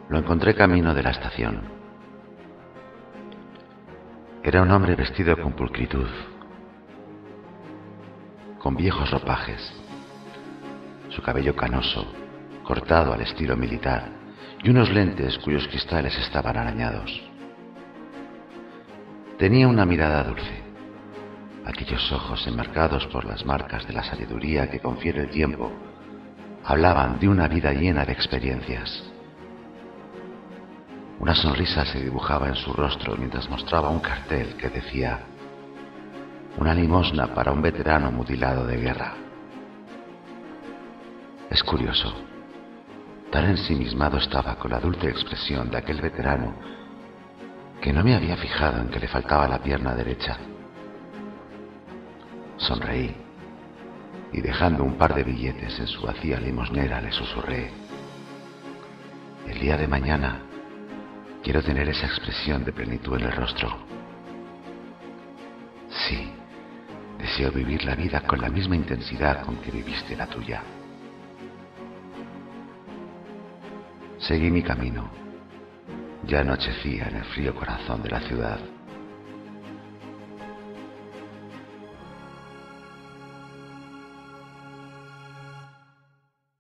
Lo encontré camino de la estación. Era un hombre vestido con pulcritud, con viejos ropajes, su cabello canoso, cortado al estilo militar, y unos lentes cuyos cristales estaban arañados. Tenía una mirada dulce, aquellos ojos enmarcados por las marcas de la sabiduría que confiere el tiempo, hablaban de una vida llena de experiencias. Una sonrisa se dibujaba en su rostro mientras mostraba un cartel que decía: una limosna para un veterano mutilado de guerra. Es curioso, tan ensimismado estaba con la dulce expresión de aquel veterano que no me había fijado en que le faltaba la pierna derecha. Sonreí y, dejando un par de billetes en su vacía limosnera, le susurré: el día de mañana quiero tener esa expresión de plenitud en el rostro. Sí, deseo vivir la vida con la misma intensidad con que viviste la tuya. Seguí mi camino. Ya anochecía en el frío corazón de la ciudad.